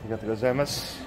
りがとうございます。